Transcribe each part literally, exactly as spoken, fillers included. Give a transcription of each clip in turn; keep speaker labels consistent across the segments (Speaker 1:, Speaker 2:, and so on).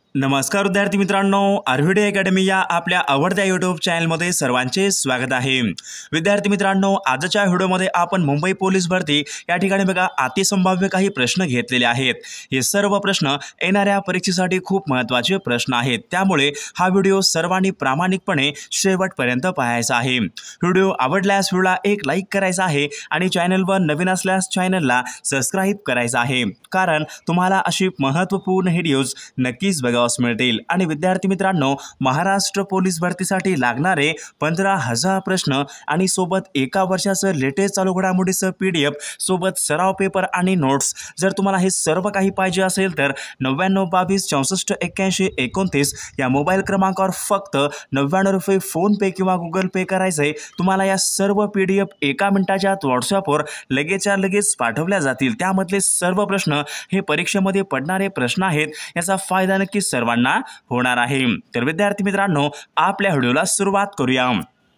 Speaker 1: नमस्कार विद्यार्थी मित्रांनो, आर्व्हिडे अकॅडमी या आपल्या आवडत्या यूट्यूब चॅनलमध्ये सर्वांचे स्वागत आहे। विद्यार्थी मित्रांनो, आजच्या व्हिडिओमध्ये आपण मुंबई पोलीस भरती या ठिकाणी बघा अतिसंभाव्य काही प्रश्न घेतलेले आहेत। हे सर्व प्रश्न येणाऱ्या परीक्षेसाठी खूप महत्त्वाचे प्रश्न आहेत, त्यामुळे हा व्हिडिओ सर्वांनी प्रामाणिकपणे शेवटपर्यंत पाहायचा आहे। व्हिडिओ आवडल्यास व्हिडिओला एक लाईक करायचा आहे आणि चॅनलवर नवीन असल्यास चॅनलला सबस्क्राइब करायचं आहे, कारण तुम्हाला अशी महत्त्वपूर्ण व्हिडिओज नक्कीच बघा मिळतील। आणि विद्यार्थी मित्रांनो, महाराष्ट्र पोलीस भरतीसाठी लागणारे पंधरा हजार प्रश्न आणि सोबत एका वर्षाचं लेटेस्ट चालू घडामोडीचं पीडीएफ सोबत सराव पेपर आणि नोट्स जर तुम्हाला हे सर्व काही पाहिजे असेल तर नव्याण्णव बावीस चौसष्ट एक्क्याऐंशी एकोणतीस या मोबाईल क्रमांकावर फक्त नव्याण्णव रुपये फोन पे किंवा गुगल पे करायचे। तुम्हाला या सर्व पीडीएफ एका मिनिटाच्या व्हॉट्सअपवर लगेचच्या लगेच पाठवल्या जातील। त्यामधले सर्व प्रश्न हे परीक्षेमध्ये पडणारे प्रश्न आहेत, याचा फायदा नक्की सर्वांना होणार आहे। तर विद्यार्थी मित्रांनो, आपल्या व्हिडिओला सुरुवात करूया।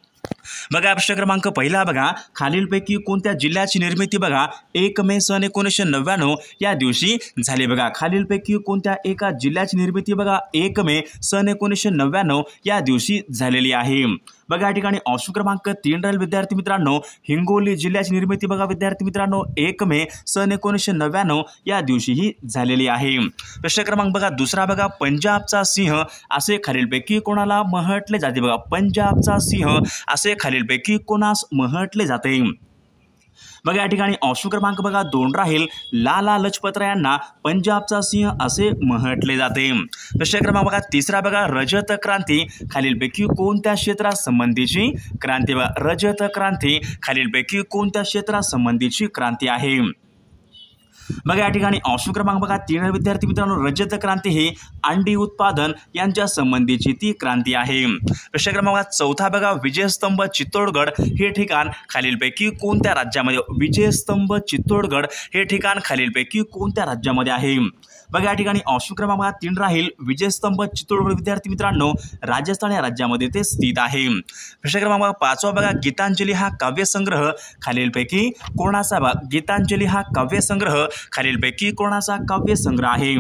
Speaker 1: बघा प्रश्न क्रमांक पहिला बघा, खालीलपैकी कोणत्या जिल्ह्याची निर्मिती बघा एक मे सन एकोणीसशे नव्याण्णव या दिवशी झाली। बघा खालीलपैकी कोणत्या एका जिल्ह्याची निर्मिती बघा एक मे सन एकोणीसशे नव्याण्णव या दिवशी झालेली आहे। बघा या ठिकाणी ऑप्शन क्रमांक तीन राहील विद्यार्थी मित्रांनो, हिंगोली जिल्ह्याची निर्मिती बघा विद्यार्थी मित्रांनो एक मे सन एकोणीसशे नव्याण्णव या दिवशी ही झालेली आहे। प्रश्न क्रमांक बघा दुसरा बघा, पंजाबचा सिंह असे खालीलपैकी कोणाला म्हटले जाते। बघा पंजाबचा सिंह असे खालीलपैकी कोणास म्हटले जाते। बघा या ठिकाणी ऑप्शन क्रमांक बघा दोन राहील, लाला लजपतराय यांना पंजाबचा सिंह असे म्हटले जाते। प्रश्न क्रमांक बघा तिसरा बघा, रजत क्रांती खालीलपैकी कोणत्या क्षेत्रासंबंधीची क्रांती। बघा रजत क्रांती खालीलपैकी कोणत्या क्षेत्रासंबंधीची क्रांती आहे। बघा या ठिकाणी ऑप्शन क्रमांक बघा तीन विद्यार्थी मित्रांनो, रजत क्रांती ही अंडी उत्पादन यांच्या संबंधीची ती क्रांती आहे। प्रश्न क्रमांक चौथा बघा, विजयस्तंभ चित्तोडगड हे ठिकाण खालीलपैकी कोणत्या राज्यामध्ये। विजयस्तंभ चित्तोडगड हे ठिकाण खालीलपैकी कोणत्या राज्यामध्ये आहे। बघा या ठिकाणी ऑप्शन क्रमांक तीन राहील, विजयस्तंभ चित्तोडगड विद्यार्थी मित्रांनो राजस्थान या राज्यामध्ये ते स्थित आहे। प्रश्न क्रमांक पाचवा बघा, गीतांजली हा काव्यसंग्रह खालीलपैकी कोणाचा। बघा गीतांजली हा काव्यसंग्रह खालीलपैकी कोणाचा काव्यसंग्रह आहे।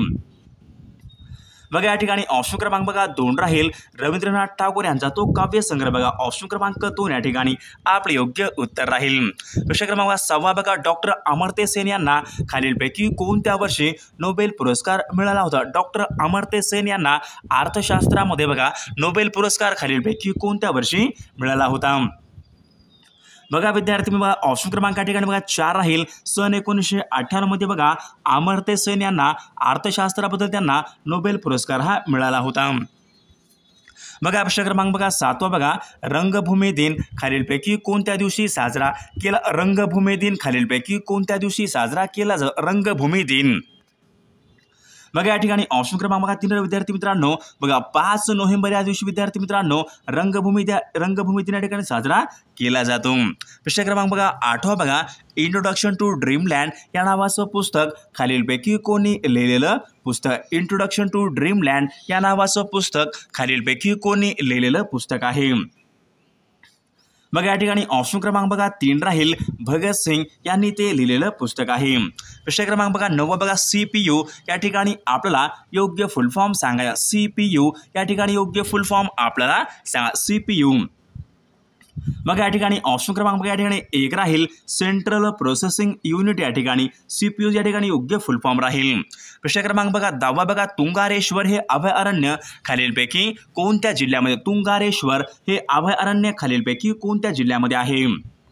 Speaker 1: बघा या ठिकाणी ऑप्शन क्रमांक बघा दोन राहील, रवींद्रनाथ टागोर यांचा तो काव्यसंग्रह। बघा ऑप्शन क्रमांक दोन या ठिकाणी आपले योग्य उत्तर राहील। प्रश्न क्रमांक सहावा बघा, डॉक्टर अमर्त्य सेन यांना खालीलपैकी कोणत्या वर्षी नोबेल पुरस्कार मिळाला होता। डॉक्टर अमर्त्य सेन यांना अर्थशास्त्रामध्ये बघा नोबेल पुरस्कार खालीलपैकी कोणत्या वर्षी मिळाला होता। बघा विद्यार्थी बघा ऑप्शन क्रमांक या ठिकाणी बघा चार राहील, सन एकोणीसशे अठ्ठ्याण्णव मध्ये बघा अमर्त्य सेन यांना अर्थशास्त्राबद्दल त्यांना नोबेल पुरस्कार हा मिळाला होता। बघा प्रश्न क्रमांक बघा सातवा बघा, रंगभूमी दिन खालीलपैकी कोणत्या दिवशी साजरा केला। रंगभूमी दिन खालीलपैकी कोणत्या दिवशी साजरा केला जातो। रंगभूमी दिन बघा या ठिकाणी ऑप्शन क्रमांक बघा तीन विद्यार्थी मित्रांनो, बघा पाच नोव्हेंबर या दिवशी विद्यार्थी मित्रांनो रंगभूमी द्या रंगभूमी दिन या ठिकाणी साजरा केला जातो। प्रश्न क्रमांक बघा आठवा बघा, इंट्रोडक्शन टू ड्रीमलँड या नावाचं पुस्तक खालीलपैकी कोणी लिहिलेलं पुस्तक। इंट्रोडक्शन टू ड्रीमलँड या नावाचं पुस्तक खालीलपैकी कोणी लिहिलेलं पुस्तक आहे। बघा या ठिकाणी ऑप्शन क्रमांक बघा तीन राहील, भगत सिंग यांनी ते लिहिलेलं पुस्तक आहे। प्रश्न क्रमांक बघा नववा बघा, सी पी यू या ठिकाणी आपल्याला योग्य फुल फॉर्म सांगा। सी पी यू या ठिकाणी योग्य फुल फॉर्म आपल्याला सांगा। सी पी यू बघा या ठिकाणी ऑप्शन क्रमांक बघा या ठिकाणी एक राहील, सेंट्रल प्रोसेसिंग युनिट या ठिकाणी सीपीयू या ठिकाणी योग्य फुल फॉर्म राहील। प्रश्न क्रमांक बघा दहावा बघा, तुंगारेश्वर हे अभयारण्य खालीलपैकी कोणत्या जिल्ह्यामध्ये। तुंगारेश्वर हे अभयारण्य खालीलपैकी कोणत्या जिल्ह्यामध्ये आहे।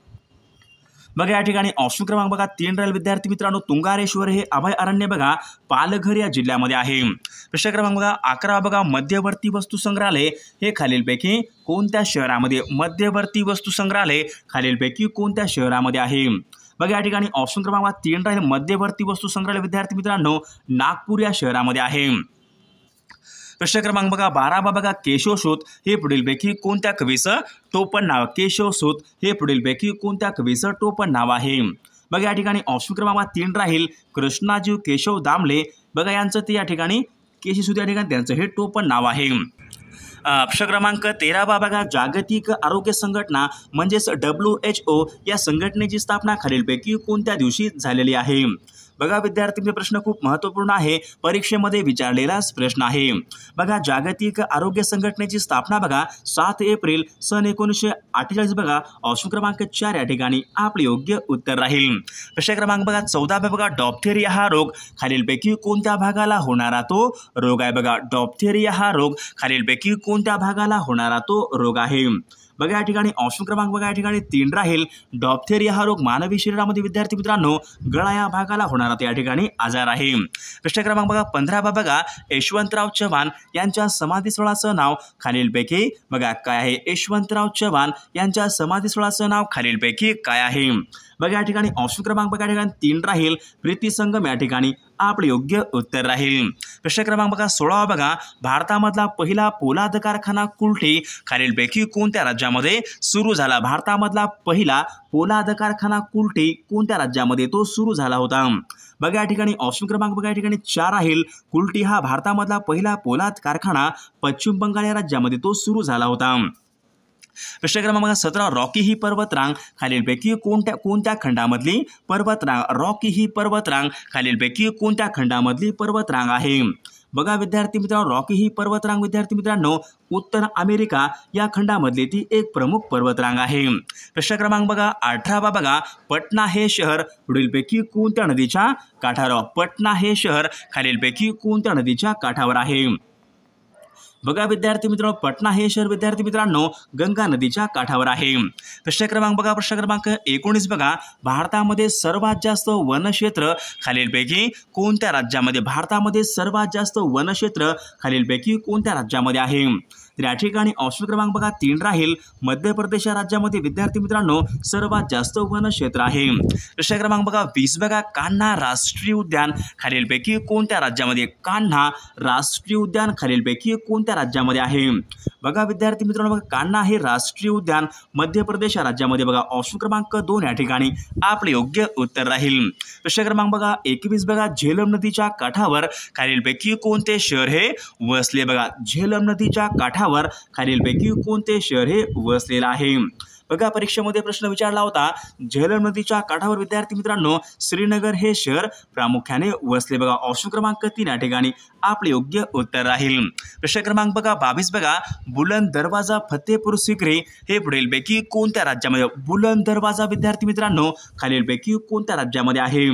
Speaker 1: बघा या ठिकाणी ऑप्शन क्रमांक बघा तीन राहील विद्यार्थी मित्रांनो, तुंगारेश्वर हे अभयारण्य बघा पालघर या जिल्ह्यामध्ये आहे। प्रश्न क्रमांक बघा अकरा बघा, मध्यवर्ती वस्तू संग्रहालय हे खालीलपैकी कोणत्या शहरामध्ये। मध्यवर्ती वस्तू संग्रहालय खालीलपैकी कोणत्या शहरामध्ये आहे। बघा या ठिकाणी ऑप्शन क्रमांक तीन राहील, मध्यवर्ती वस्तू संग्रहालय विद्यार्थी मित्रांनो नागपूर या शहरामध्ये आहे। प्रश्न क्रमांक बघा बारावा बघा, केशवसूत हे पुढीलपैकी कोणत्या कवीचं टोपण नाव। केशवसूत हे पुढीलपैकी कोणत्या कवीचं टोपण नाव आहे। बघा या ठिकाणी ऑप्शन क्रमांक तीन राहील, कृष्णाजीव केशव दामले बघा यांचं ते या ठिकाणी केशवसूत या ठिकाणी त्यांचं हे टोपण नाव आहे। प्रश्न क्रमांक तेरावा बघा, जागतिक आरोग्य संघटना म्हणजेच डब्ल्यू एच ओ या संघटनेची स्थापना खालीलपैकी कोणत्या दिवशी झालेली आहे। बघा विद्यार्थी प्रश्न खूप महत्त्वपूर्ण आहे, परीक्षेमध्ये विचारलेलाच प्रश्न आहे। बघा जागतिक आरोग्य संघटनेची स्थापना बघा सात एप्रिल सन एकोणीसशे अठ्ठेचाळीस बघा ऑप्शन क्रमांक चार या ठिकाणी आपले योग्य उत्तर राहील। प्रश्न क्रमांक बघा चौदा बघा डॉप्थेरिया हा रोग खालीलपैकी कोणत्या भागाला होणारा तो रोग आहे? बघा डॉप्थेरिया हा रोग खालीलपैकी कोणत्या भागाला होणारा तो रोग आहे? बघा या ठिकाणी ऑप्शन क्रमांक बघा या ठिकाणी तीन राहील। डॉप्थेरिया हा रोग मानवी शरीरामध्ये विद्यार्थी मित्रांनो गळा या भागाला होणारा त्या ठिकाणी आजार आहे। प्रश्न क्रमांक बघा पंधरा बघा यशवंतराव चव्हाण यांच्या समाधीस्थळाचं नाव खालीलपैकी बघा काय आहे? यशवंतराव चव्हाण यांच्या समाधीस्थळाचं नाव खालीलपैकी काय आहे? बघा या ठिकाणी ऑप्शन क्रमांक बघा या ठिकाणी तीन राहील। प्रीती संगम या ठिकाणी आपले योग्य उत्तर राहील। प्रश्न क्रमांक बघा सोळा बघा भारतामधला पहिला पोलाद कारखाना कुलठी खालीलपैकी कोणत्या राज्यामध्ये सुरू झाला? भारतामधला पहिला पोलाद कारखाना कुलठी कोणत्या राज्यामध्ये तो सुरू झाला होता? बघा या ठिकाणी ऑप्शन क्रमांक बघा या ठिकाणी चार राहील। कुलठी हा भारतामधला पहिला पोलाद कारखाना पश्चिम बंगाल या राज्यामध्ये तो सुरू झाला होता। प्रश्न क्रमांक सतरा रॉकी ही पर्वतरांग खालीलपैकी कोणत्या कोणत्या खंडामधली पर्वतरांग? रॉकी ही पर्वतरांग खालीलपैकी कोणत्या खंडामधली पर्वतरांग आहे? बघा विद्यार्थी मित्रांनो रॉकी ही पर्वतरांग विद्यार्थी मित्रांनो उत्तर अमेरिका या खंडामधली ती एक प्रमुख पर्वतरांग आहे। प्रश्न क्रमांक बघा अठरा बघा पटना हे शहर पुढीलपैकी कोणत्या नदीच्या काठावर? पटना हे शहर खालीलपैकी कोणत्या नदीच्या काठावर आहे? बघा विद्यार्थी मित्रांनो पटना हे शहर विद्यार्थी मित्रांनो गंगा नदीच्या काठावर आहे। प्रश्न क्रमांक बघा प्रश्न क्रमांक एकोणीस बघा भारतामध्ये सर्वात जास्त वनक्षेत्र खालीलपैकी कोणत्या राज्यामध्ये? भारतामध्ये सर्वात जास्त वनक्षेत्र खालीलपैकी कोणत्या राज्यामध्ये आहे? तर या ठिकाणी ऑप्शन क्रमांक बघा तीन राहील। मध्य प्रदेश या राज्यामध्ये विद्यार्थी मित्रांनो सर्वात जास्त वनक्षेत्र आहे। प्रश्न क्रमांक बघा वीस बघा कान्हा राष्ट्रीय उद्यान खालीलपैकी कोणत्या राज्यामध्ये? कान्हा राष्ट्रीय उद्यान खालीलपैकी कोणत्या राज्यामध्ये आहे? बघा विद्यार्थी मित्रांनो बघा कान्हा हे राष्ट्रीय उद्यान मध्य प्रदेश या राज्यामध्ये बघा ऑप्शन क्रमांक दोन या ठिकाणी आपले योग्य उत्तर राहील। प्रश्न क्रमांक बघा एकवीस बघा झेलम नदीच्या काठावर खालीलपैकी कोणते शहर हे वसले? बघा झेलम नदीच्या काठावर खालीलपैकी कोणते शहर हे वसलेले आहे? बघा परीक्षेमध्ये प्रश्न विचारला होता झेलम नदीच्या काठावर विद्यार्थी मित्रांनो श्रीनगर हे शहर प्रामुख्याने वसले बघा ऑप्शन क्रमांक तीन या ठिकाणी आपले योग्य उत्तर राहील। प्रश्न क्रमांक बघा बावीस बघा बुलंद दरवाजा फतेपूर सिक्री हे पुढीलपैकी कोणत्या राज्यामध्ये? बुलंद दरवाजा विद्यार्थी मित्रांनो खालीलपैकी कोणत्या राज्यामध्ये आहे?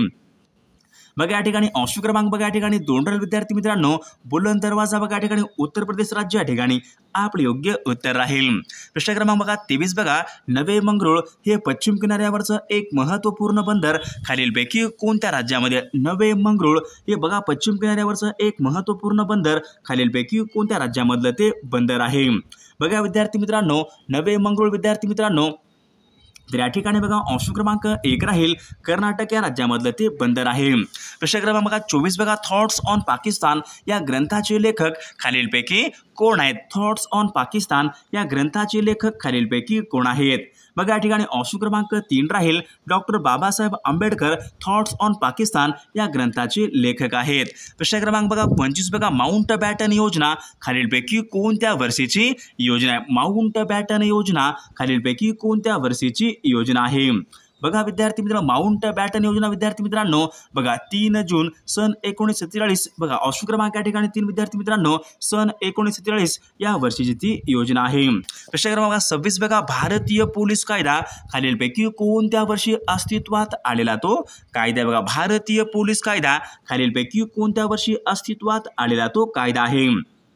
Speaker 1: बघा या ठिकाणी ऑप्शन क्रमांक बघा या ठिकाणी दोन राहील विद्यार्थी मित्रांनो बुलंद दरवाजा बघा या ठिकाणी उत्तर प्रदेश राज्य या ठिकाणी आपले योग्य उत्तर राहील। प्रश्न क्रमांक बघा तेवीस बघा नवे मंगरुळ हे पश्चिम किनाऱ्यावरचं एक महत्त्वपूर्ण बंदर खालीलपैकी कोणत्या राज्यामध्ये? नवे मंगरुळ हे बघा पश्चिम किनाऱ्यावरचं एक महत्त्वपूर्ण बंदर खालीलपैकी कोणत्या राज्यामधलं ते बंदर आहे? बघा विद्यार्थी मित्रांनो नवे मंगरुळ विद्यार्थी मित्रांनो तर या ठिकाणी बघा ऑप्शन क्रमांक एक राहील कर्नाटक या राज्यामधलं ते बंदर आहे। प्रश्न क्रमांक बघा चोवीस बघा थॉट्स ऑन पाकिस्तान या ग्रंथाचे लेखक खालीलपैकी कोण आहेत? थॉट्स ऑन पाकिस्तान या ग्रंथाचे लेखक खालीलपैकी कोण आहेत? बघा या ठिकाणी ऑप्शन क्रमांक तीन राहील doctor Babasaheb Ambedkar thoughts on Pakistan या ग्रंथाचे लेखक आहेत। प्रश्न क्रमांक बघा पंचवीस बघा माउंट बॅटन योजना खालीलपैकी कोणत्या वर्षीची योजना आहे? माउंट बॅटन योजना खालीलपैकी कोणत्या वर्षीची योजना आहे? बघा विद्यार्थी मित्रांनो माउंट बॅटन योजना विद्यार्थी मित्रांनो बघा तीन जून सन एकोणीसशे सत्तेचाळीस बघा ऑप्शन क्रमांक या ठिकाणी तीन विद्यार्थी मित्रांनो सन एकोणीसशे सत्तेचाळीस या वर्षीची ती योजना आहे। प्रश्न क्रमांक सव्वीस बघा भारतीय पोलीस कायदा खालीलपैकी कोणत्या वर्षी अस्तित्वात आलेला तो कायदा? बघा भारतीय पोलीस कायदा खालीलपैकी कोणत्या वर्षी अस्तित्वात आलेला तो कायदा आहे?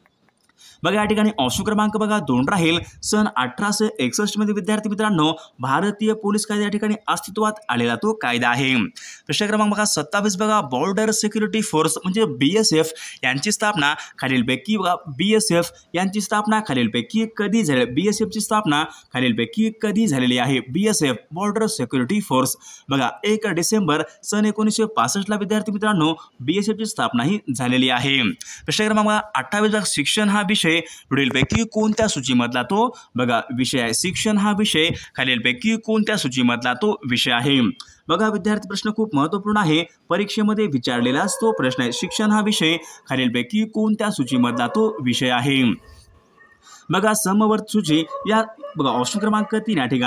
Speaker 1: बघा या ठिकाणी ऑप्शन क्रमांक बघा दोन राहील सन अठराशे एकसष्ट मध्ये विद्यार्थी मित्रांनो भारतीय पोलीस कायदा या ठिकाणी अस्तित्वात आलेला तो कायदा आहे। प्रश्न क्रमांक बघा सत्तावीस बघा बॉर्डर सिक्युरिटी फोर्स म्हणजे बी एस एफ यांची स्थापना खालीलपैकी बघा बी एस एफ यांची स्थापना खालीलपैकी कधी झाली? बी एस एफची स्थापना खालीलपैकी कधी झालेली आहे? B S F border security force बघा एक डिसेंबर सन एकोणीसशे पासष्टला विद्यार्थी मित्रांनो बी एस एफची स्थापना ही झालेली आहे। प्रश्न क्रमांक अठ्ठावीस बघा शिक्षण हा विषय पुढीलपैकी कोणत्या सूचीमधला तो बघा विषय आहे? शिक्षण हा विषय खालीलपैकी कोणत्या सूचीमधला तो विषय आहे? बघा विद्यार्थी प्रश्न खूप महत्त्वपूर्ण आहे, परीक्षेमध्ये विचारलेलाच तो प्रश्न आहे। शिक्षण हा विषय खालीलपैकी कोणत्या सूचीमधला तो विषय आहे? बघा समवर्त सूची या बघा ऑप्शन क्रमांक तीन या ठिकाणी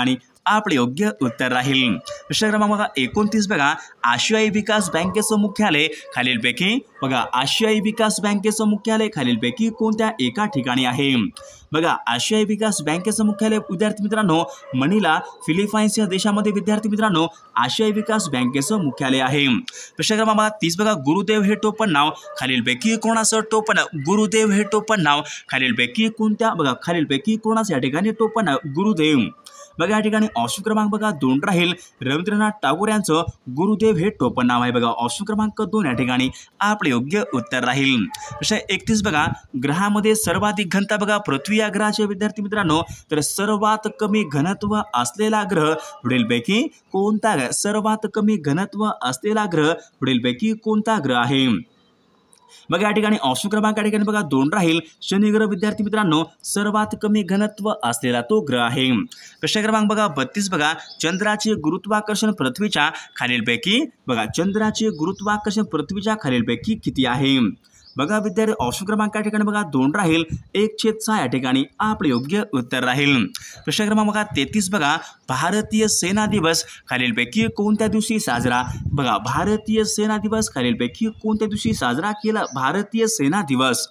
Speaker 1: आपले योग्य उत्तर राहील. प्रश्न क्रमांक बघा एकोणतीस बघा आशियाई विकास बँकेचं मुख्यालय खालीलपैकी बघा आशियाई विकास बँकेचं मुख्यालय खालीलपैकी कोणत्या एका ठिकाणी आहे. बघा आशियाई विकास बँकेचं मुख्यालय विद्यार्थी मित्रांनो मनिला फिलिपाईन्स या देशामध्ये विद्यार्थी मित्रांनो आशियाई विकास बँकेचं मुख्यालय आहे. प्रश्न क्रमांक तीस बघा गुरुदेव हे टोपण नाव खालीलपैकी कोणाचं टोपण गुरुदेव हे टोपण नाव खालीलपैकी कोणत्या बघा खालीलपैकी कोणाचं या ठिकाणी टोपण नाव गुरुदेव. बघा या ठिकाणी ऑप्शन क्रमांक बघा दोन राहील रवींद्रनाथ टागोर यांचं गुरुदेव हे टोपण नाव आहे. बघा ऑप्शन क्रमांक दोन या ठिकाणी आपले योग्य उत्तर राहील. प्रश्न एकतीस बघा ग्रहामध्ये सर्वाधिक घनता बघा पृथ्वी या ग्रहाचे विद्यार्थी मित्रांनो तर सर्वात कमी घनत्व असलेला ग्रह पुढीलपैकी कोणता ग्रह सर्वात कमी घनत्व असलेला ग्रह पुढीलपैकी कोणता ग्रह आहे. बघा या ठिकाणी ऑप्शन क्रमांक या ठिकाणी बघा दोन राहील शनी ग्रह विद्यार्थी मित्रांनो सर्वात कमी घनत्व असलेला तो ग्रह आहे. प्रश्न क्रमांक बघा बत्तीस बघा चंद्राचे गुरुत्वाकर्षण पृथ्वीच्या खालीलपैकी बघा चंद्राचे गुरुत्वाकर्षण पृथ्वीच्या खालीलपैकी किती आहे. बघा विद्यार्थी ऑप्शन क्रमांक या ठिकाणी बघा दोन राहील एक छेद सहा या ठिकाणी आपले योग्य उत्तर राहील. प्रश्न क्रमांक बघा तेहतीस बघा भारतीय सेना दिवस खालीलपैकी कोणत्या दिवशी साजरा बघा भारतीय सेना दिवस खालीलपैकी कोणत्या दिवशी साजरा केला भारतीय सेना दिवस.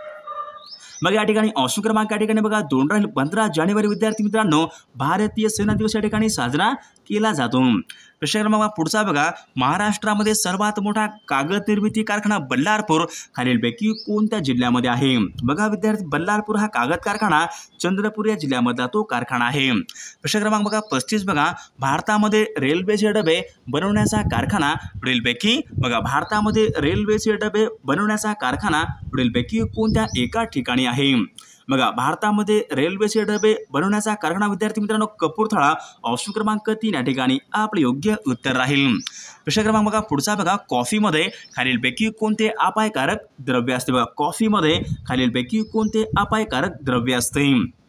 Speaker 1: मग या ठिकाणी ऑप्शन क्रमांक या ठिकाणी बघा दोन राहील पंधरा जानेवारी विद्यार्थी मित्रांनो भारतीय सेना दिवस या ठिकाणी साजरा केला जातो. प्रश्न क्रमांक पुढचा बघा महाराष्ट्रामध्ये सर्वात मोठा कागद निर्मिती कारखाना बल्लारपूर खालीलपैकी कोणत्या जिल्ह्यामध्ये आहे. बघा विद्यार्थी बल्लारपूर हा कागद कारखाना चंद्रपूर या जिल्ह्यामधला तो कारखाना आहे. प्रश्न क्रमांक बघा पस्तीस बघा भारतामध्ये रेल्वेचे डबे बनवण्याचा कारखाना पुढीलपैकी बघा भारतामध्ये रेल्वेचे डबे बनवण्याचा कारखाना पुढीलपैकी कोणत्या एका ठिकाणी आहे. बघा भारतामध्ये रेल्वेचे डबे बनवण्याचा कारखाना विद्यार्थी मित्रांनो कपूरथळा ऑप्शन क्रमांक तीन या ठिकाणी आपले योग्य उत्तर राहील. प्रश्न क्रमांक बघा पुढचा बघा कॉफीमध्ये खालीलपैकी कोणते अपायकारक द्रव्य असते. बघा कॉफीमध्ये खालीलपैकी कोणते अपायकारक द्रव्य असते.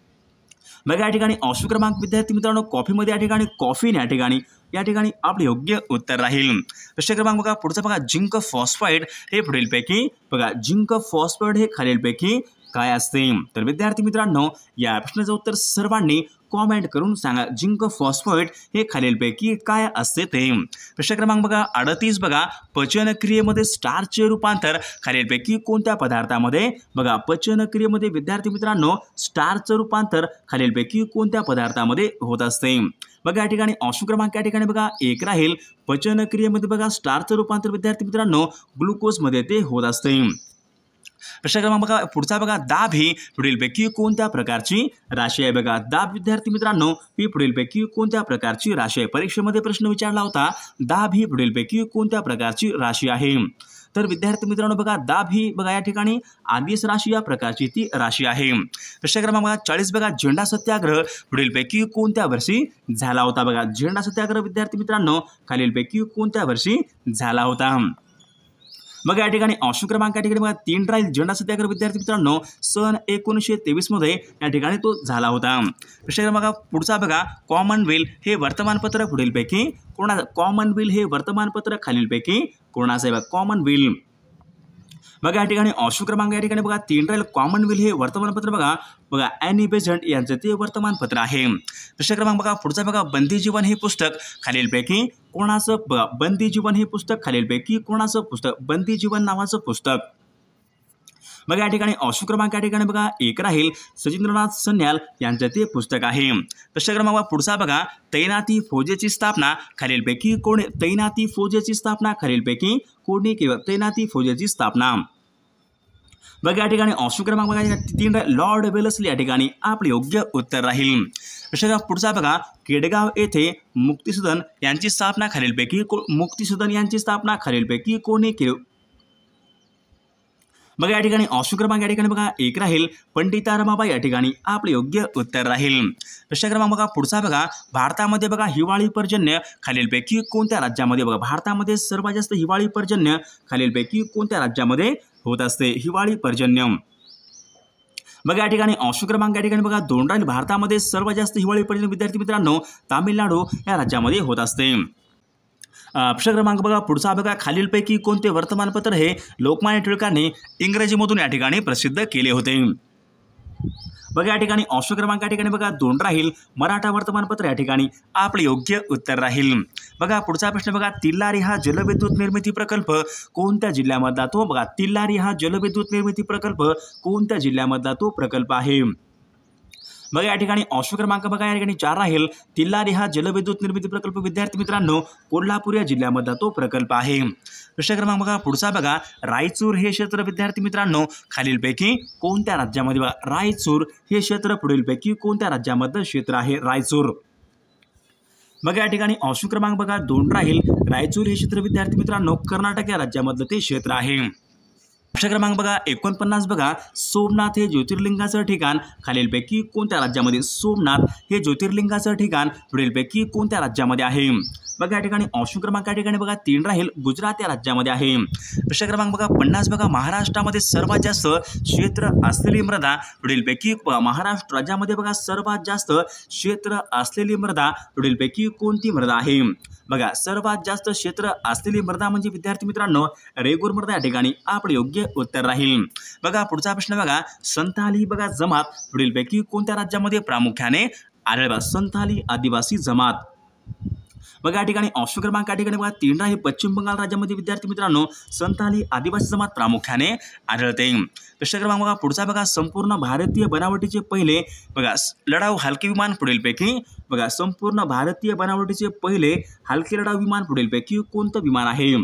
Speaker 1: बघा या ठिकाणी ऑप्शन क्रमांक विद्यार्थी मित्रांनो कॉफीमध्ये या ठिकाणी कॉफीन या ठिकाणी या ठिकाणी आपले योग्य उत्तर राहील. प्रश्न क्रमांक बघा पुढचा बघा झिंक फॉस्फाईड हे पुढीलपैकी बघा झिंक फॉस्फाईड हे खालीलपैकी काय असते. तर विद्यार्थी मित्रांनो या प्रश्नाचं उत्तर सर्वांनी कॉमेंट करून सांगा झिंक फॉस्फेट हे खालीलपैकी काय असते ते. प्रश्न क्रमांक बघा अडतीस बघा पचनक्रियेमध्ये स्टार्चचे रूपांतर खालीलपैकी कोणत्या पदार्थामध्ये बघा पचनक्रियेमध्ये विद्यार्थी मित्रांनो स्टार्चचं रूपांतर खालीलपैकी कोणत्या पदार्थामध्ये होत असते. बघा या ठिकाणी ऑप्शन क्रमांक या ठिकाणी बघा एक राहील पचनक्रियेमध्ये बघा स्टार्चचं रूपांतर विद्यार्थी मित्रांनो ग्लुकोजमध्ये ते होत असते. प्रश्न क्रमांक बघा पुढचा बघा दाब ही पुढीलपैकी कोणत्या प्रकारची राशी आहे. बघा दाब विद्यार्थी मित्रांनो ही पुढीलपैकी कोणत्या प्रकारची राशी आहे. परीक्षेमध्ये प्रश्न विचारला होता दाब ही पुढीलपैकी कोणत्या प्रकारची राशी आहे. तर विद्यार्थी मित्रांनो बघा दाब ही बघा या ठिकाणी आदिस राशी या प्रकारची ती राशी आहे. प्रश्न क्रमांक बघा चाळीस बघा झेंडा सत्याग्रह पुढीलपैकी कोणत्या वर्षी झाला होता. बघा झेंडा सत्याग्रह विद्यार्थी मित्रांनो खालीलपैकी कोणत्या वर्षी झाला होता. मग या ठिकाणी ऑप्शन क्रमांक या ठिकाणी बघा तीन राहील झेंडा सत्याग्रह विद्यार्थी मित्रांनो सन एकोणीसशे तेवीस मध्ये या ठिकाणी तो झाला होता. प्रश्न क्रमांक पुढचा बघा कॉमनवेल्थ हे वर्तमानपत्र पुढीलपैकी कोणा कॉमनवेल्थ हे वर्तमानपत्र खालीलपैकी कोणाचं आहे. कॉमनवेल्थ बघा या ठिकाणी ऑप्शन क्रमांक या ठिकाणी बघा तीन राहील कॉमनवेल्थ हे वर्तमानपत्र बघा बघा ॲनी बेझंट यांचं ते वर्तमानपत्र आहे. प्रश्न क्रमांक बघा पुढचा बघा बंदी जीवन हे पुस्तक खालीलपैकी कोणाचं बघा बंदी जीवन हे पुस्तक खालीलपैकी कोणाचं पुस्तक बंदी जीवन नावाचं पुस्तक. बघा या ठिकाणी ऑप्शन क्रमांक या ठिकाणी बघा एक राहील सचिंद्रनाथ सन्याल यांचं ते पुस्तक आहे. प्रश्न क्रमांक पुढचा बघा तैनाती फौजेची स्थापना खालीलपैकी कोण तैनाती फौजेची स्थापना खालीलपैकी कोणी किंवा तैनाती फौजेची स्थापना. बघा या ठिकाणी ऑप्शन क्रमांक बघा तीन लॉर्ड वेलस्ली या ठिकाणी आपले योग्य उत्तर राहील. प्रश्न पुढचा बघा केडगाव येथे मुक्तिसदन यांची स्थापना खालीलपैकी मुक्तिसदन यांची स्थापना खालीलपैकी कोणी केली. बघा या ठिकाणी ऑप्शन क्रमांक या ठिकाणी बघा एक राहील पंडिता रमाबाई या ठिकाणी आपले योग्य उत्तर राहील. प्रश्न क्रमांक बघा पुढचा बघा भारतामध्ये बघा हिवाळी पर्जन्य खालीलपैकी कोणत्या राज्यामध्ये बघा भारतामध्ये सर्वात जास्त हिवाळी पर्जन्य खालीलपैकी कोणत्या राज्यामध्ये होत असते हिवाळी पर्जन्य. बघा या ठिकाणी ऑप्शन क्रमांक या ठिकाणी बघा दोन राहील भारतामध्ये सर्वात जास्त हिवाळी पर्जन्य विद्यार्थी मित्रांनो तामिळनाडू या राज्यामध्ये होत असते. प्रश्न क्रमांक बघा पुढचा बघा खालीलपैकी कोणते वर्तमानपत्र हे लोकमान्य टिळकांनी इंग्रजीमधून या ठिकाणी प्रसिद्ध केले होते. बघा या ठिकाणी ऑप्शन क्रमांक या ठिकाणी बघा दोन राहील, मराठा वर्तमानपत्र या ठिकाणी आपले योग्य उत्तर राहील। बघा पुढचा प्रश्न बघा, तिल्लारी हा जलविद्युत निर्मिती प्रकल्प कोणत्या जिल्ह्यामधला तो बघा तिल्लारी हा जलविद्युत निर्मिती प्रकल्प कोणत्या जिल्ह्यामधला तो प्रकल्प आहे। बघा या ठिकाणी ऑप्शन क्रमांक बघा या ठिकाणी चार राहील, तिल्लारी हा जलविद्युत निर्मिती प्रकल्प विद्यार्थी मित्रांनो कोल्हापूर या जिल्ह्यामधला तो प्रकल्प आहे। प्रश्न क्रमांक बघा पुढचा बघा, रायचूर हे क्षेत्र विद्यार्थी मित्रांनो खालीलपैकी कोणत्या राज्यामध्ये बघा रायचूर हे क्षेत्र पुढीलपैकी कोणत्या राज्यामधलं क्षेत्र आहे रायचूर। बघा या ठिकाणी ऑप्शन क्रमांक बघा दोन राहील, रायचूर हे क्षेत्र विद्यार्थी मित्रांनो कर्नाटक या राज्यामधलं ते क्षेत्र आहे। प्रश्न क्रमांक बघा एकोणपन्नास बघा, सोमनाथ हे ज्योतिर्लिंगाचं ठिकाण खालीलपैकी कोणत्या राज्यामध्ये सोमनाथ हे ज्योतिर्लिंगाचं ठिकाण पुढीलपैकी कोणत्या राज्यामध्ये आहे। बघा या ठिकाणी ऑप्शन क्रमांक या ठिकाणी बघा तीन राहील, गुजरात या राज्यामध्ये आहे। प्रश्न क्रमांक बघा पन्नास बघा, महाराष्ट्रामध्ये सर्वात जास्त क्षेत्र असलेली मृदा पुढीलपैकी महाराष्ट्र राज्यामध्ये बघा सर्वात जास्त क्षेत्र असलेली मृदा पुढीलपैकी कोणती मृदा आहे। बघा सर्वात जास्त क्षेत्र असलेली मृदा म्हणजे विद्यार्थी मित्रांनो रेगूर मृदा या ठिकाणी आपले योग्य उत्तर राहील। बघा पुढचा प्रश्न बघा, संथाली बघा जमात पुढीलपैकी कोणत्या राज्यामध्ये प्रामुख्याने आढळते संथाली आदिवासी जमात। बघा या ठिकाणी ऑप्शन क्रमांक या ठिकाणी बघा तीन राहील, पश्चिम बंगाल राज्यामध्ये विद्यार्थी मित्रांनो संथाली आदिवासी जमात प्रामुख्याने आढळते। प्रश्न क्रमांक बघा पुढचा बघा, संपूर्ण भारतीय बनावटीचे पहिले बघा लढाऊ हलके विमान पुढीलपैकी बघा संपूर्ण भारतीय बनावटीचे पहिले हलके लढाऊ विमान पुढीलपैकी कोणतं विमान आहे।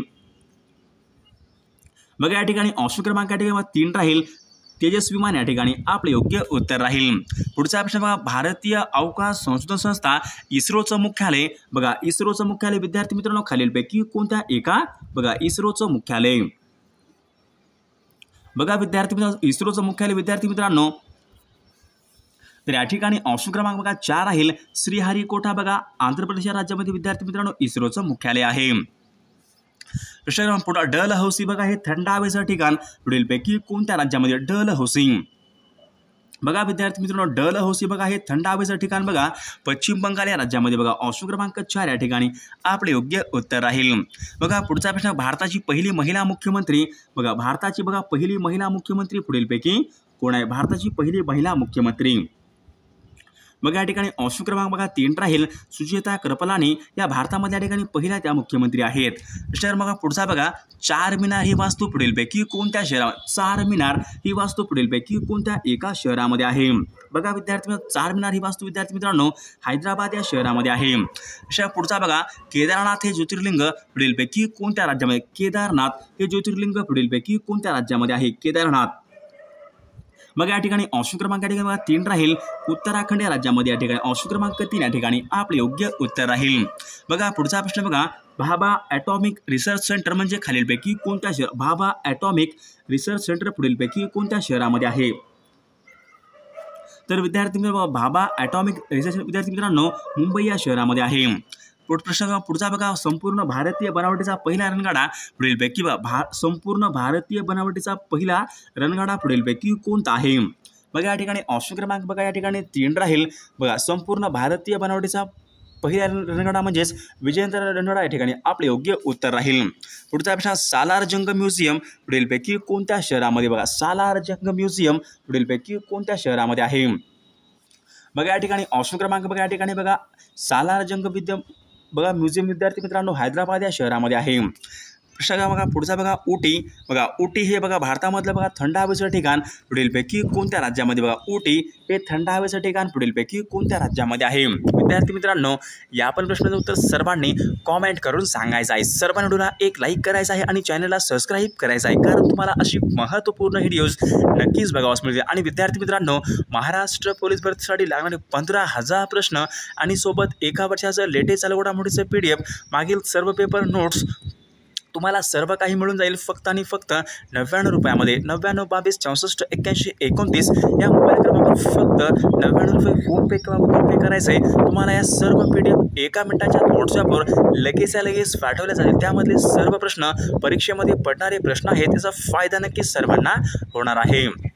Speaker 1: बघा या ठिकाणी ऑप्शन क्रमांक या ठिकाणी तीन राहील, तेजस विमान या ठिकाणी आपले योग्य उत्तर राहील। पुढचा प्रश्न बघा, भारतीय अवकाश संशोधन संस्था इस्रोचं मुख्यालय बघा इस्रोचं मुख्यालय विद्यार्थी मित्रांनो खालीलपैकी कोणत्या एका बघा इस्रोचं मुख्यालय। बघा विद्यार्थी मित्रांनो इस्रोचं मुख्यालय विद्यार्थी मित्रांनो तर या ठिकाणी ऑप्शन क्रमांक बघा चार राहील, श्रीहरिकोटा बघा आंध्र प्रदेश या राज्यामध्ये विद्यार्थी मित्रांनो इस्रोचं मुख्यालय आहे। प्रश्न क्रमांक पुढे डलहौसी बघा हे थंड हवेचं ठिकाण पुढीलपैकी कोणत्या राज्यामध्ये डलहौसी। बघा विद्यार्थी मित्रांनो डलहौसी बघा हे थंड हवेचं ठिकाण बघा पश्चिम बंगाल या राज्यामध्ये बघा ऑप्शन क्रमांक चार या ठिकाणी आपले योग्य उत्तर राहील। बघा पुढचा प्रश्न, भारताची पहिली महिला मुख्यमंत्री बघा भारताची बघा पहिली महिला मुख्यमंत्री पुढीलपैकी कोण आहे भारताची पहिली महिला मुख्यमंत्री। बघा या ठिकाणी ऑप्शन क्रमांक बघा तीन राहील, सुचेता कृपलानी या भारतामध्ये या ठिकाणी पहिल्या त्या मुख्यमंत्री आहेत। प्रश्न बघा पुढचा बघा, चार मिनार ही वास्तू पुढीलपैकी कोणत्या शहरात चार मिनार ही वास्तू पुढीलपैकी कोणत्या एका शहरामध्ये आहे। बघा विद्यार्थी चार मिनार ही वास्तू विद्यार्थी मित्रांनो हैदराबाद या शहरामध्ये आहे। प्रश्न पुढचा बघा, केदारनाथ हे ज्योतिर्लिंग पुढीलपैकी कोणत्या राज्यामध्ये केदारनाथ हे ज्योतिर्लिंग पुढीलपैकी कोणत्या राज्यामध्ये आहे केदारनाथ। बघा या ठिकाणी ऑप्शन क्रमांक या ठिकाणी बघा तीन राहील, उत्तराखंड या राज्यामध्ये या ठिकाणी ऑप्शन क्रमांक तीन या ठिकाणी आपले योग्य उत्तर राहील। बघा पुढचा प्रश्न बघा, भाभा ॲटॉमिक रिसर्च सेंटर म्हणजे खालीलपैकी कोणत्या शहर भाभा ॲटॉमिक रिसर्च सेंटर पुढीलपैकी कोणत्या शहरामध्ये आहे। तर विद्यार्थी मित्रांनो भाभा ॲटॉमिक रिसर्च विद्यार्थी मित्रांनो मुंबई या शहरामध्ये आहे। प्रश्न पुढचा बघा, संपूर्ण भारतीय बनावटीचा पहिला रणगाडा पुढीलपैकी भा संपूर्ण भारतीय बनावटीचा पहिला रणगाडा पुढीलपैकी कोणता आहे। बघा या ठिकाणी ऑप्शन क्रमांक बघा या ठिकाणी तीन राहील, बघा संपूर्ण भारतीय बनावटीचा पहिला रणगाडा म्हणजेच विजयेंद्र रणगाडा या ठिकाणी आपले योग्य उत्तर राहील। पुढचा प्रश्न, सालार जंग म्युझियम पुढीलपैकी कोणत्या शहरामध्ये बघा सालार जंग म्युझियम पुढीलपैकी कोणत्या शहरामध्ये आहे। बघा या ठिकाणी ऑप्शन क्रमांक बघा या ठिकाणी बघा सालार जंग विद्यम बघा म्युझियम विद्यार्थी मित्रांनो हैदराबाद या शहरामध्ये आहे। प्रश्न बघा पुढचा बघा, उटी बघा उटी हे बघा भारतामधलं बघा थंड हवेचं ठिकाण पुढीलपैकी कोणत्या राज्यामध्ये बघा उटी हे थंड हवेचं ठिकाण पुढीलपैकी कोणत्या राज्यामध्ये आहे। विद्यार्थी मित्रांनो या पण प्रश्नाचं उत्तर सर्वांनी कॉमेंट करून सांगायचं आहे। सर्वांनी व्हिडिओला एक लाईक करायचं आहे आणि चॅनलला सबस्क्राईब करायचं आहे, कारण तुम्हाला अशी महत्त्वपूर्ण व्हिडिओज नक्कीच बघावास मिळतील। आणि विद्यार्थी मित्रांनो महाराष्ट्र पोलीस भरतीसाठी लागणारे पंधरा हजार प्रश्न आणि सोबत एका वर्षाचं लेटेस्ट चालू घडामोडीचं पी डी एफ मागील सर्व पेपर नोट्स तुम्हाला सर्व काही मिळून जाईल फक्त आणि फक्त नव्याण्णव रुपयामध्ये। नव्याण्णव बावीस चौसष्ट एक्क्याऐंशी एकोणतीस या मोबाईल क्रमांकावर फक्त नव्याण्णव रुपये फोनपे किंवा गुगल पे करायचं आहे। तुम्हाला या सर्व पी डी एफ एका मिनिटाच्या व्हॉट्सअपवर लगेच लगेच पाठवले जातील। त्यामधले सर्व प्रश्न परीक्षेमध्ये पडणारे प्रश्न आहेत, त्याचा फायदा नक्कीच सर्वांना होणार आहे।